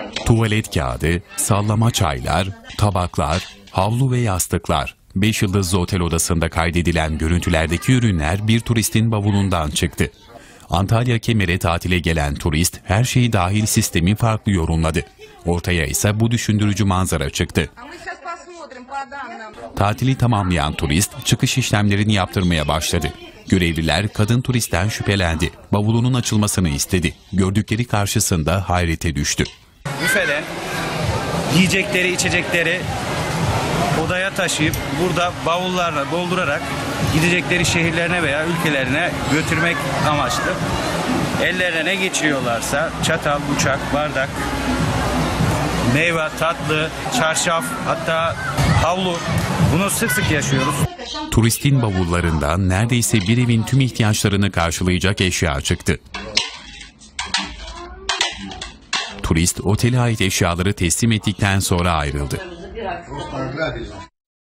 Tuvalet kağıdı, sallama çaylar, tabaklar, havlu ve yastıklar. 5 yıldızlı otel odasında kaydedilen görüntülerdeki ürünler bir turistin bavulundan çıktı. Antalya Kemer'e tatile gelen turist her şeyi dahil sistemi farklı yorumladı. Ortaya ise bu düşündürücü manzara çıktı. Tatili tamamlayan turist çıkış işlemlerini yaptırmaya başladı. Görevliler kadın turistten şüphelendi. Bavulunun açılmasını istedi. Gördükleri karşısında hayrete düştü. Büfeden yiyecekleri, içecekleri odaya taşıyıp burada bavullarla doldurarak gidecekleri şehirlerine veya ülkelerine götürmek amaçlı. Ellerine ne geçiriyorlarsa çatal, bıçak, bardak, meyve, tatlı, çarşaf, hatta havlu, bunu sık sık yaşıyoruz. Turistin bavullarından neredeyse bir evin tüm ihtiyaçlarını karşılayacak eşya çıktı. Turist otele ait eşyaları teslim ettikten sonra ayrıldı.